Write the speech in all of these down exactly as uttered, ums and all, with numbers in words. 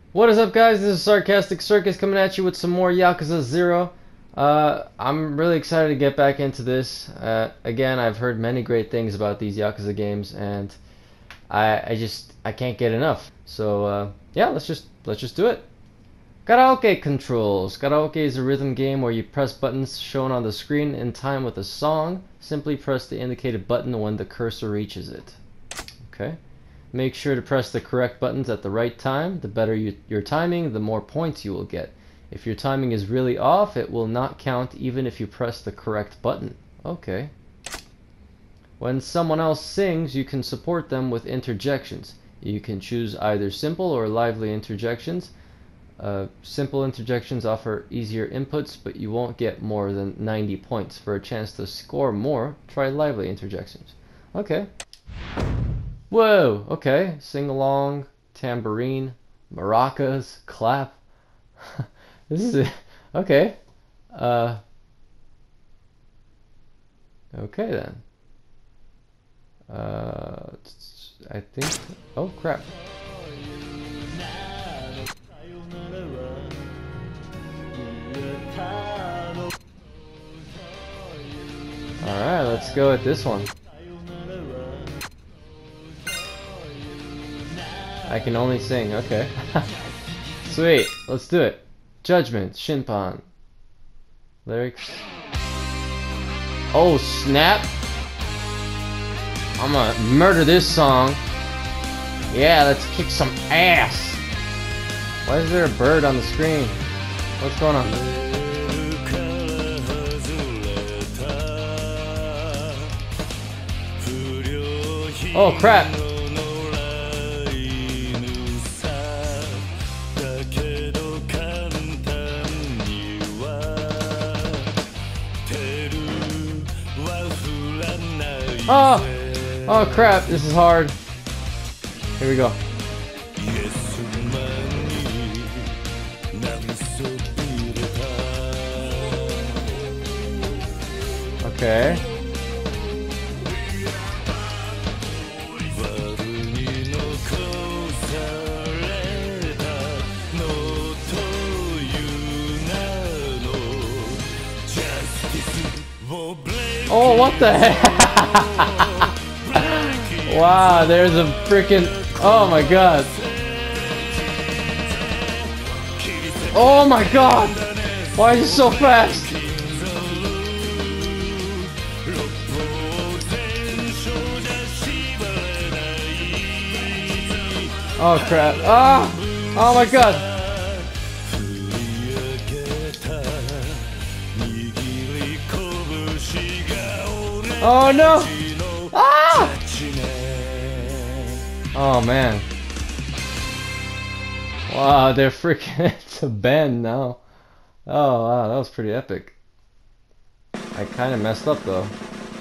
What is up, guys? This is Sarcastic Circus coming at you with some more Yakuza Zero. Uh, I'm really excited to get back into this. Uh, again, I've heard many great things about these Yakuza games, and I, I just I can't get enough. So uh, yeah, let's just let's just do it. Karaoke controls. Karaoke is a rhythm game where you press buttons shown on the screen in time with a song. Simply press the indicated button when the cursor reaches it. Okay. Make sure to press the correct buttons at the right time. The better you, your timing, the more points you will get. If your timing is really off, it will not count even if you press the correct button. Okay. When someone else sings, you can support them with interjections. You can choose either simple or lively interjections. Uh, simple interjections offer easier inputs, but you won't get more than ninety points. For a chance to score more, try lively interjections. Okay. Whoa, okay. Sing along, tambourine, maracas, clap. This is it. Okay. Uh, okay then. Uh, I think. Oh crap. Alright, let's go with this one. I can only sing, okay. Sweet, let's do it. Judgment, Shinpan. Lyrics. Oh snap! I'm gonna murder this song. Yeah, let's kick some ass. Why is there a bird on the screen? What's going on? Oh crap! Oh! Oh crap, this is hard. Here we go. Okay. Oh, what the heck? Wow, there's a freaking. Oh my god. Oh my god. Why is it so fast? Oh crap. Ah! Oh my god. Oh no! Ah! Oh man. Wow, they're freaking it's a band now. Oh wow, that was pretty epic. I kinda messed up though.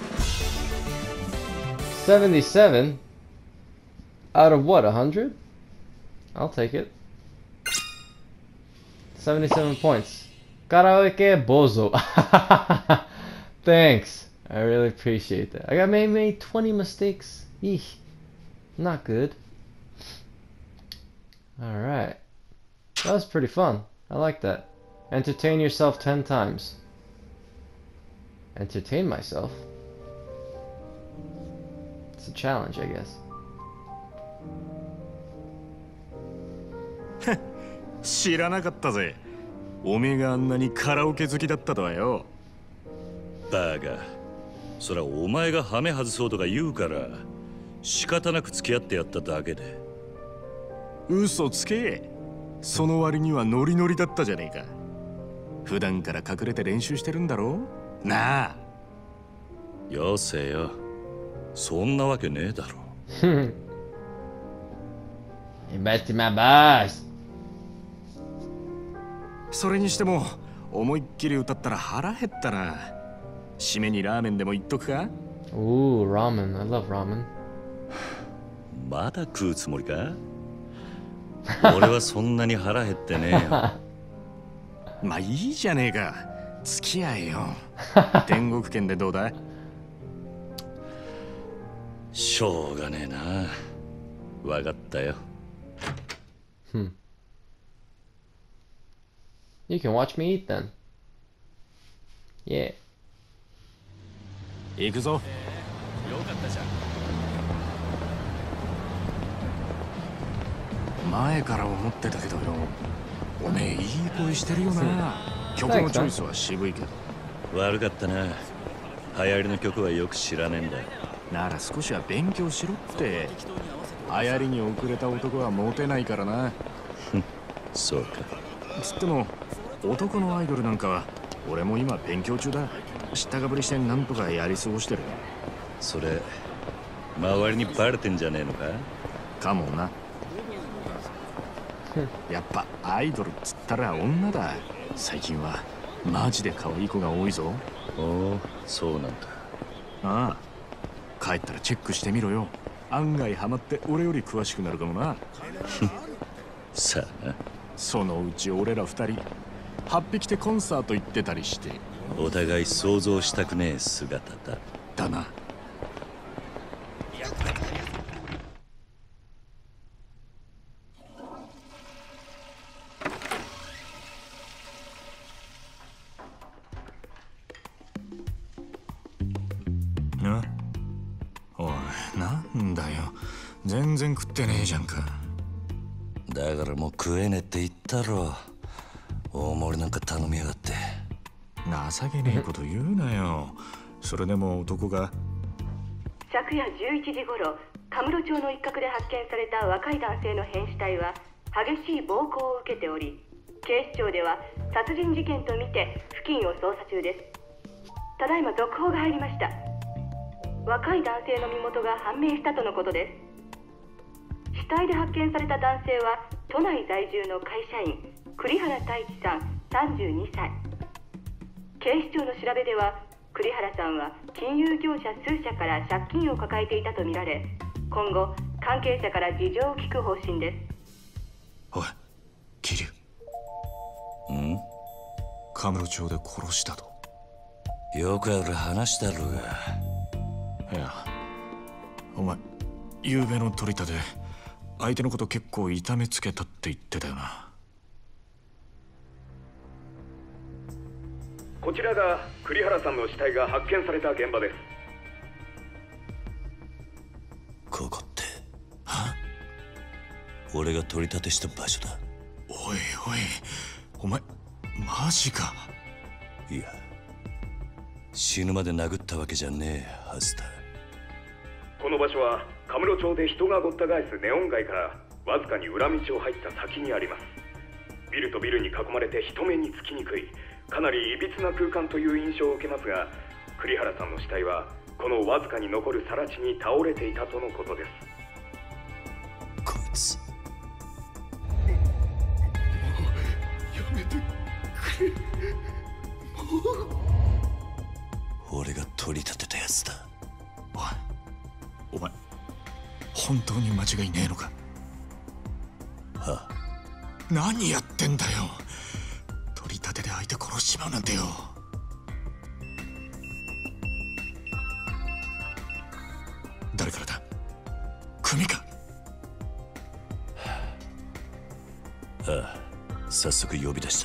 seventy-seven? Out of what, a hundred? I'll take it. seventy-seven points. Karaoke Bozo. Thanks. I really appreciate that. I got maybe made twenty mistakes. Eesh. Not good. Alright. That was pretty fun. I like that. Entertain yourself ten times. Entertain myself? It's a challenge, I guess. 知らなかったぜ。おめえがあんなにカラオケ好きだったとはよ。 バカ。そらお前がハメ外そうとか言うから仕方なく付き合ってやっただけで。 嘘つけ。その割にはノリノリだったじゃねえか。普段から隠れて練習してるんだろなあ。 よせよ。そんなわけねえだろ。 You messed my boss. それにしても思いっきり歌ったら腹減ったな。締めにラーメンでも言っとくか？ Ooh, ramen. I love ramen. まだ食うつもりか？俺はそんなに腹減ってねえよ。 まあいいじゃねえか。付き合えよ。天国圏でどうだ？ しょうがねえな。わかったよ。 Hmm. You can watch me eat then. Yeah. 行くぞ。 よかったじゃん。 前から思ってたけどよ、おめえいい声してるよな。曲のチョイスは渋いけど。 悪かったな。流行りの曲はよく知らねえんだ。 なら少しは勉強しろって。流行りに遅れた男はモテないからな。 そうか。 つっても男のアイドルなんかは俺も今勉強中だ。知ったかぶりしてなんとかやり過ごしてる。 それ周りにバレてんじゃねえのか。 かもな。やっぱアイドルっつったら女だ。最近はマジで可愛い子が多いぞ。 おお、そうなんだ。 ああ、帰ったらチェックしてみろよ。案外ハマって俺より詳しくなるかもな。 さあな。 そのうち俺ら二人はっぴきてコンサート行ってたりして。 お互い想像したくねえ姿だ。 だな。な、おい、なんだよ。全然食ってねえじゃんか。 だからもう食えねえって言ったろ。大盛りなんか頼みやがって。 情けねえこと言うなよ。それでも男が。 昨夜じゅういちじ頃、カムロ町の一角で発見された若い男性の変死体は激しい暴行を受けており、警視庁では殺人事件とみて付近を捜査中です。ただいま続報が入りました。若い男性の身元が判明したとのことです。死体で発見された男性は都内在住の会社員栗原太一さんさんじゅうにさい。警視庁の調べでは栗原さんは金融業者数社から借金を抱えていたとみられ、今後関係者から事情を聞く方針です。 おい、桐生。 ん？ カムロ町で殺したと。 よくある話だろうが。 いや、お前昨べの取り立て相手のこと結構痛めつけたって言ってたよな。 こちらが栗原さんの死体が発見された現場です。 ここって俺が取り立てした場所だ。 おいおい、お前マジか。 いや、死ぬまで殴ったわけじゃねえはずだ。 この場所はカムロ町で人がごった返すネオン街からわずかに裏道を入った先にあります。ビルとビルに囲まれて人目につきにくい、かなりいびつな空間という印象を受けますが、栗原さんの死体はこのわずかに残る更地に倒れていたとのことです。 こいつやめてくれ。 俺が取り立てたやつだ。 おい、お前本当に間違いねえのか。 はあ、 何やってんだよ。取り立てで相手殺しちまうなんてよ。誰からだ。組か。 ああ、早速呼び出した。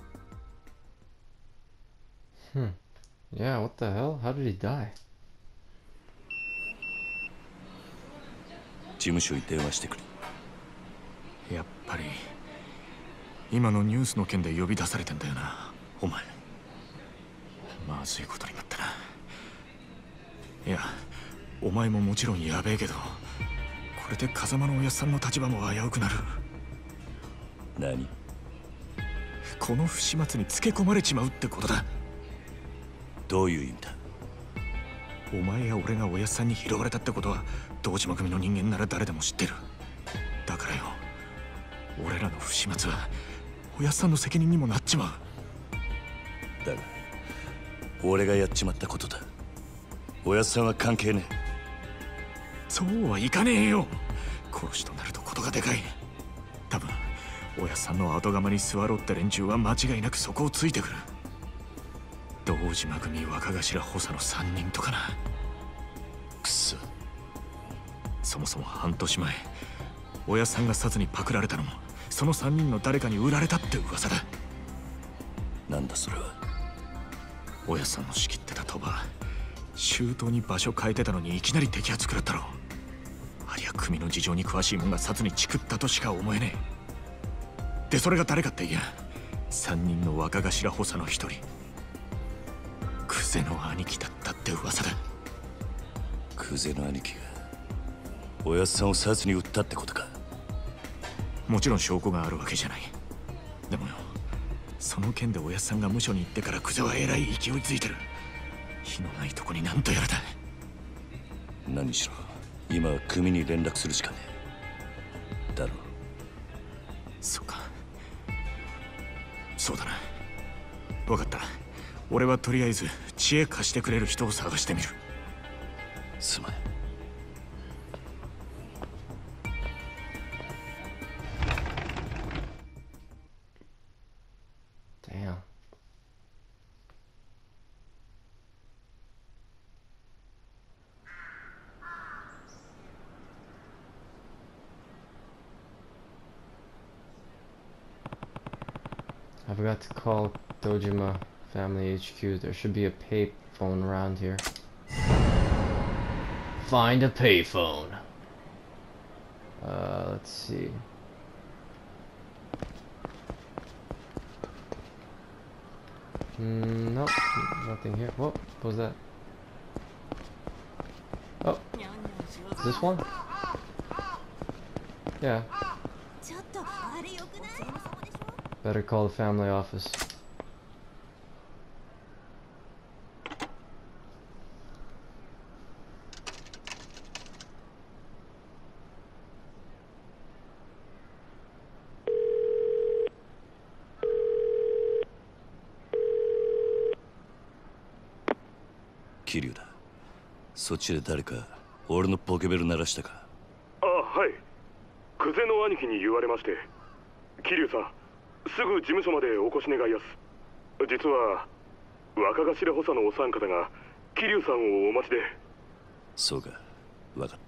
Hmm. Yeah, what the hell? How did he die? 事務所に電話してくれ。 やっぱり今のニュースの件で呼び出されてんだよな、お前。まずいことになったな。いや、お前ももちろんやべえけど、これで風間のおやっさんの立場も危うくなる。 何？ この不始末につけ込まれちまうってことだ。 どういう意味だ？ お前や俺がおやっさんに拾われたってことは堂島組の人間なら誰でも知ってる。だからよ、俺らの不始末はおやっさんの責任にもなっちまう。 だが俺がやっちまったことだ。おやっさんは関係ねえ。 そうはいかねえよ。殺しとなるとことがでかい。多分おやっさんの後釜に座ろうって連中は間違いなくそこをついてくる。堂島組若頭補佐のさんにんとかな。 くそ。 そもそも半年前おやっさんがサツにパクられたのもそのさんにんの誰かに売られたって噂だ。 なんだそれは。 おやっさんの仕切ってた鳥羽、周到に場所変えてたのにいきなり摘発食らったろ。ありゃ組の事情に詳しいもんが殺にチクったとしか思えねえ。でそれが誰かっていや、三人の若頭補佐の一人、クゼの兄貴だったって噂だ。 クゼの兄貴がおやっさんを殺に撃ったってことか。 もちろん証拠があるわけじゃない。でもよ、その件でおやっさんが無所に行ってからクゼはえらい勢いづいてる。火のないとこになんとやらだ。 何しろ今は組に連絡するしかねえだろう。 そうか、そうだな。分かった。俺はとりあえず知恵貸してくれる人を探してみる。 すまん。 Damn. I forgot to call Dojima Family H Q. There should be a payphone around here. Find a payphone. Uh, let's see. Mm, nope, nothing here. Whoa, what was that? Oh, is this one? Yeah. Better call the family office. 桐生だ。そっちで誰か俺のポケベル鳴らしたか。 あ、はい。クゼの兄貴に言われまして。桐生さん、すぐ事務所までお越し願いやす。実は若頭補佐のお三方が桐生さんをお待ちで。 そうか、分かった。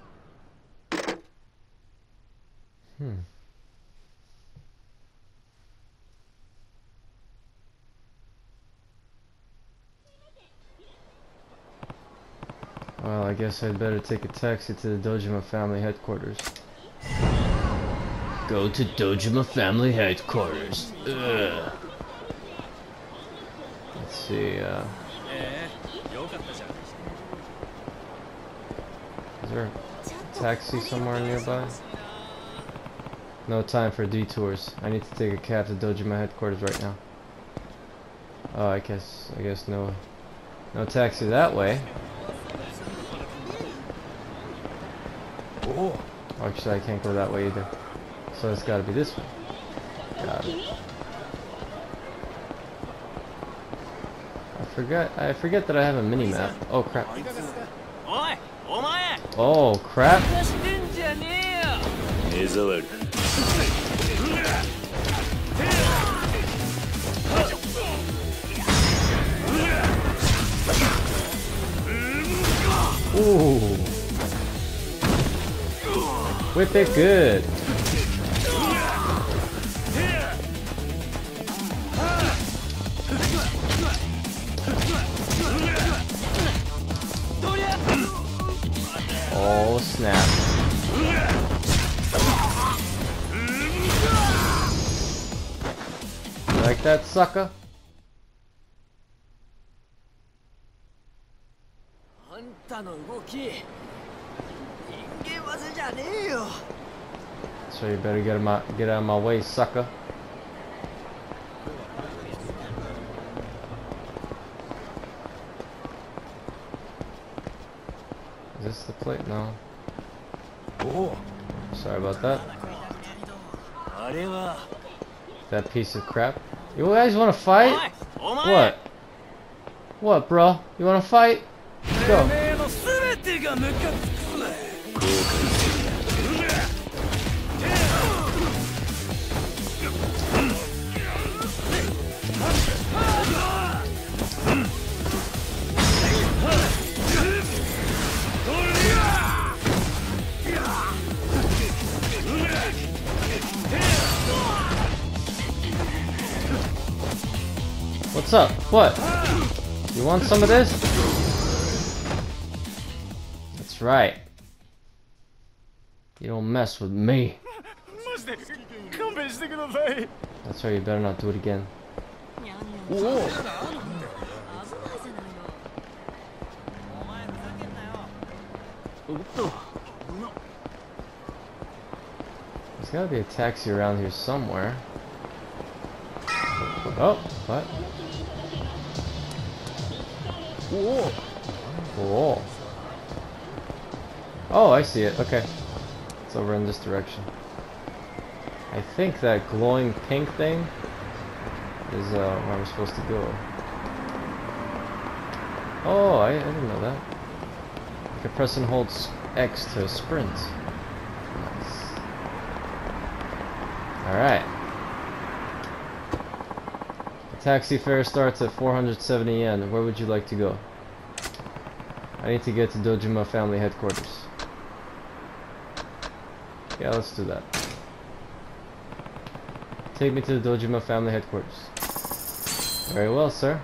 Hmm. Well, I guess I'd better take a taxi to the Dojima family headquarters. Go to Dojima family headquarters. Ugh. Let's see, uh... is there a taxi somewhere nearby? No time for detours. I need to take a cab to Dojima headquarters right now. Oh, I guess, I guess no, no taxi that way. Oh, actually, I can't go that way either. So it's got to be this way. Got it. I forgot. I forget that I have a mini map. Oh crap. Oh crap. Ooh. Whip it good. Oh snap. You like that, sucker? So you better get him out, get out of my way, sucker. Is this the plate? No. Oh, sorry about that. That piece of crap. You guys want to fight? What? What, bro? You want to fight? Go. What's up? What? You want some of this? That's right. You don't mess with me. That's right, you better not do it again. There's gotta be a taxi around here somewhere. Oh, what? Whoa. Whoa. Oh, I see it. Okay. It's over in this direction. I think that glowing pink thing is uh, where I'm supposed to go. Oh, I, I didn't know that. I can press and hold X to sprint. Nice. Alright. The taxi fare starts at four hundred seventy yen. Where would you like to go? I need to get to Dojima family headquarters. Yeah, let's do that. Take me to the Dojima family headquarters. Very well, sir.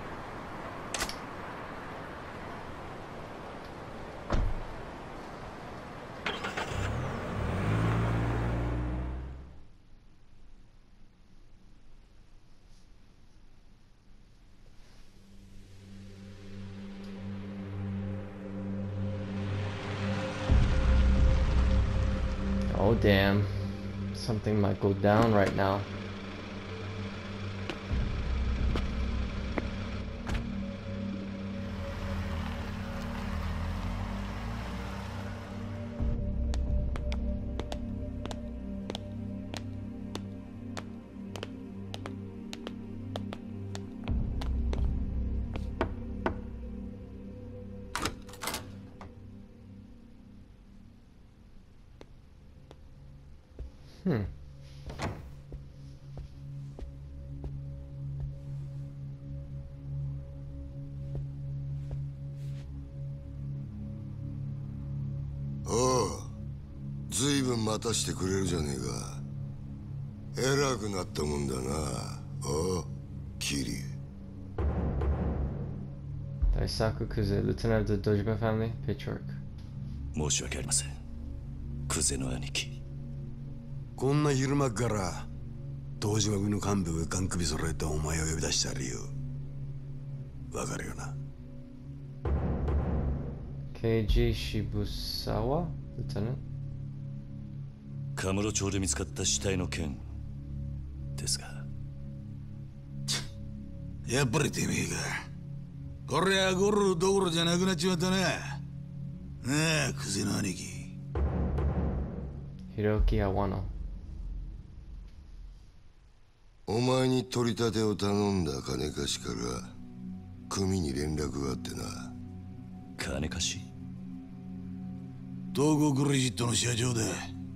Oh damn, something might go down right now. Hmm. Oh, ずいぶん待たしてくれるじゃねえか。偉くなったもんだな。おう、キリ。 Daisaku Kuze, lieutenant of the Dojima family, patriarch. 申し訳ありません。クゼの兄貴。 こんな昼間から東島組の幹部がガン首揃えてお前を呼び出した理由わかるよな。 ケイジShibusawa, lieutenant. カムロ町で見つかった死体の件ですが。 やっぱりてめえか。これはゴルどころじゃなくなっちまったな。なあ、クゼの兄貴。 Hiroki Awano. お前に取り立てを頼んだ金貸しから組に連絡があってな。 金貸し？ 東郷クレジットの社長だ。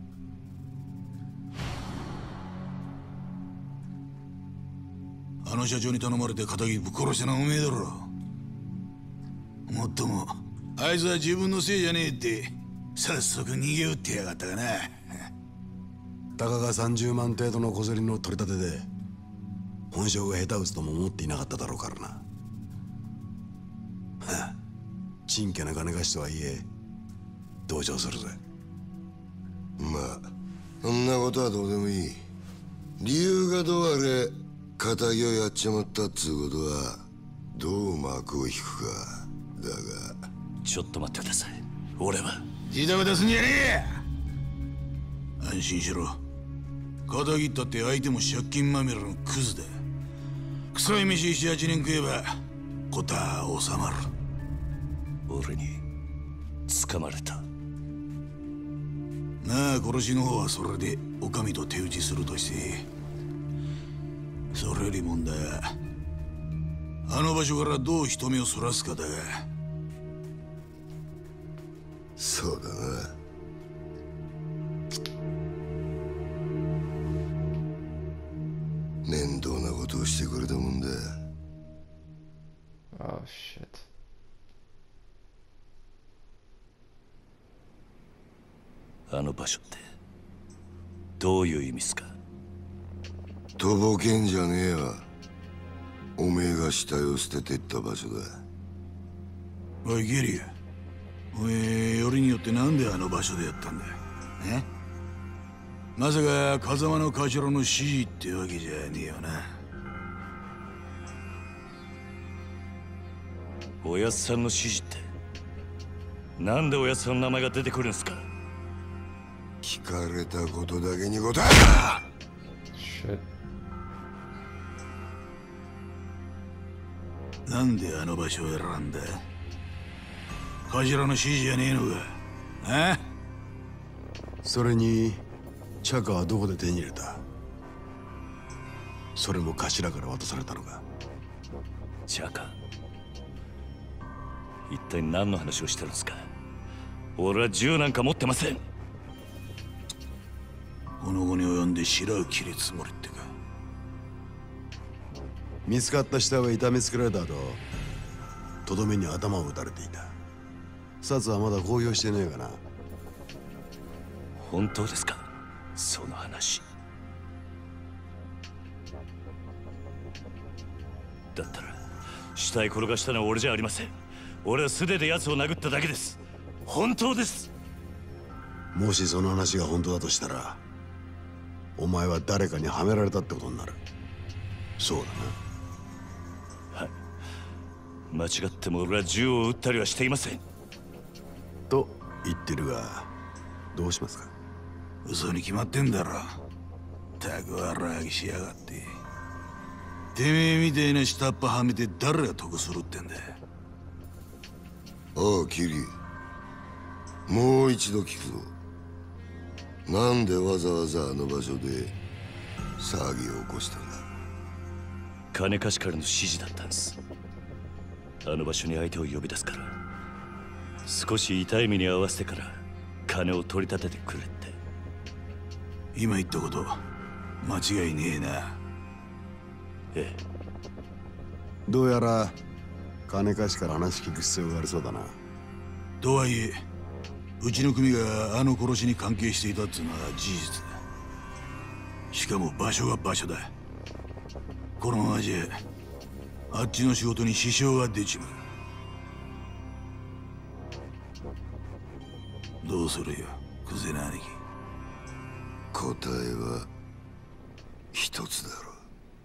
あの社長に頼まれて仇ぶっ殺したのはおめえだろ。もっともあいつは自分のせいじゃねえって早速逃げ打ってやがったかな。たかがさんじゅうまん程度の小競りの取り立てで本性が下手打つとも思っていなかっただろうからな。はあ、ちな金貸しとはいえ同情するぜ。 まあそんなことはどうでもいい。理由がどうあれ仇をやっちまったっつうことはどう幕を引くかだが。 ちょっと待ってください。俺は自動出すんじゃねえ。安心しろ。仇ったって相手も借金まみれのクズだ。臭い飯七八年食えば事は収まる。 俺に掴まれた。 なあ、殺しの方はそれでお上と手打ちするとして、それより問題はあの場所からどう人目をそらすかだが。 そうだな。面倒なことをしてくれたもんだ。 Oh shit. あの場所ってどういう意味っすか？ とぼけんじゃねえわ。おめえがが死体を捨ててった場所だ。 おいゲリア、お前よりによってなんであの場所でやったんだ。えまさか風間の頭の指示ってわけじゃねえよな。 おやっさんの指示って、なんでおやっさんの名前が出てくるんすか？ 聞かれたことだけに答え Shit. なんであの場所を選んだ？頭の指示じゃねえのか。あ？ それにチャカはどこで手に入れた？それも頭から渡されたのか？ チャカ、一体何の話をしてるんですか？俺は銃なんか持ってません。 この後に及んで白を切るつもりってか？ 見つかった死体は痛めつけられた後、とどめに頭を打たれていた。サツはまだ公表してねえかな。 本当ですか、その話？だったら死体転がしたのは俺じゃありません。俺は素手で奴を殴っただけです。本当です。 もしその話が本当だとしたら、お前は誰かにはめられたってことになる。そうだな。 はい、間違っても俺は銃を撃ったりはしていません。 と言ってるが、どうしますか？ 嘘に決まってんだろ。たくわらぎしやがって。てめえみたいな下っ端はめて誰が得するってんだ。 おうキリ、もう一度聞くぞ。なんでわざわざあの場所で騒ぎを起こしたんだ？ 金貸しからの指示だったんです。あの場所に相手を呼び出すから、少し痛い目に合わせてから金を取り立ててくれって。 今言ったこと間違いねえな。 ええ。 どうやら金貸しから話聞く必要がありそうだな。 とはいえ、うちの組があの殺しに関係していたっていうのは事実だ。しかも場所が場所だ。このままじゃあっちの仕事に支障が出ちまう。どうするよ、クゼな兄貴。 答えは一つだろう。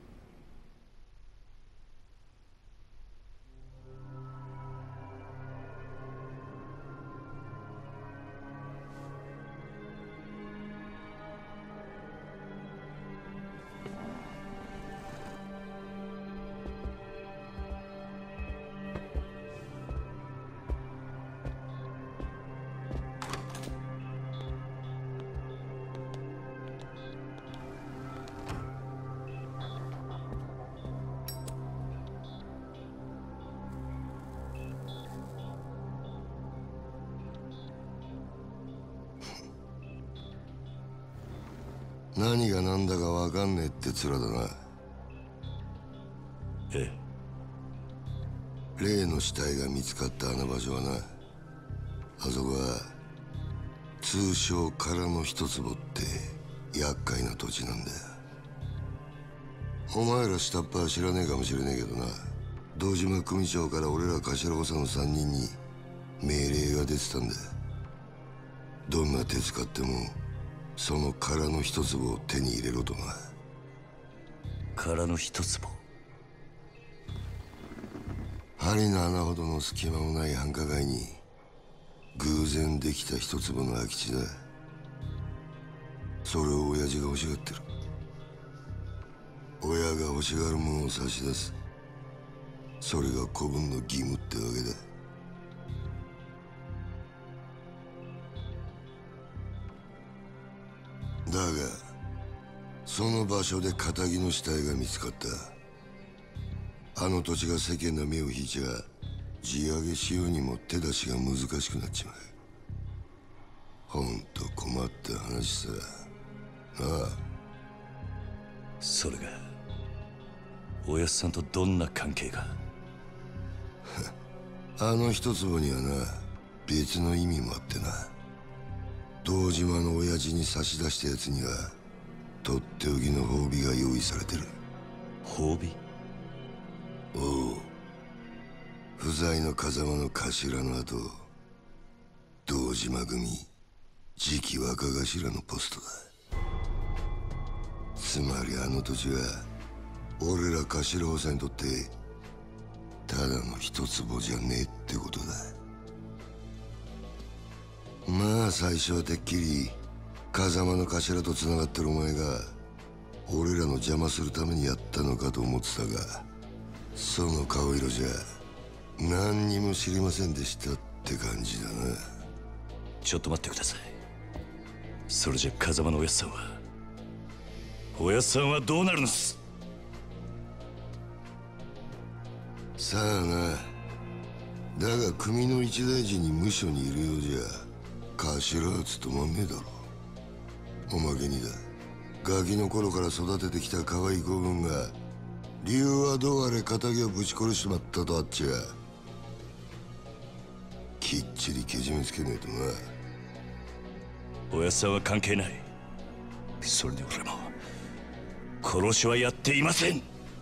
何が何だか分かんねえって面だな。 ええ。例の死体が見つかったあの場所はな、あそこは通称空の一坪って厄介な土地なんだよ。お前ら下っ端は知らねえかもしれねえけどな、堂島組長から俺ら頭補佐のさんにんに命令が出てたんだ。どんな手使ってもその空の一坪を手に入れろとな。 空の一坪？ 針の穴ほどの隙間もない繁華街に偶然できた一坪の空き地だ。それを親父が欲しがってる。親が欲しがるものを差し出す、それが子分の義務ってわけだ。だがその場所で堅気の死体が見つかった。あの土地が世間の目を引いちゃ地上げしようにも手出しが難しくなっちまう。ほんと困った話さ。なあ。 それがおやっさんとどんな関係が？ あの一坪にはな、別の意味もあってな。堂島の親父に差し出したやつにはとっておきの褒美が用意されてる。 褒美？ おう、 在の風間の頭の後、堂島組次期若頭のポストだ。つまりあの土地は俺ら頭補佐にとってただの一坪じゃねえってことだ。まあ最初はてっきり風間の頭とつながってるお前が俺らの邪魔するためにやったのかと思ってたが、その顔色じゃ何にも知りませんでしたって感じだな。 ちょっと待ってください。それじゃ風間のおやっさんはおやっさんはどうなるんです？ さあな。だが組の一大事に無所にいるようじゃ頭は務まんねえだろ。おまけにだ、ガキの頃から育ててきた可愛い子分が理由はどうあれ仇をぶち殺しちまったとあっちゃきっちりけじめつけねえとな。 おやっさんは関係ない。それで俺も殺しはやっていません。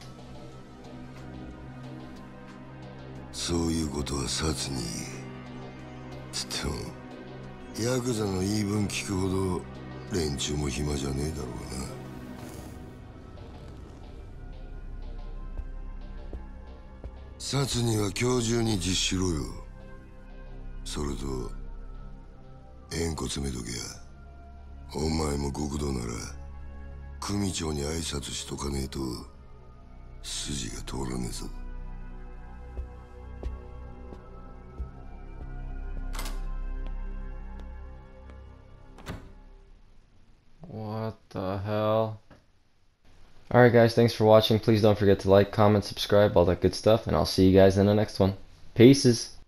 そういうことは殺につってもヤクザの言い分聞くほど連中も暇じゃねえだろうな。殺には今日中に実施しろよ。それと縁故詰めとけや。お前も極道なら組長に挨拶しとかねえと筋が通らねえぞ。 What the hell? Alright guys, thanks for watching. Please don't forget to like, comment, subscribe, all that good stuff, and I'll see you guys in the next one. Peaces!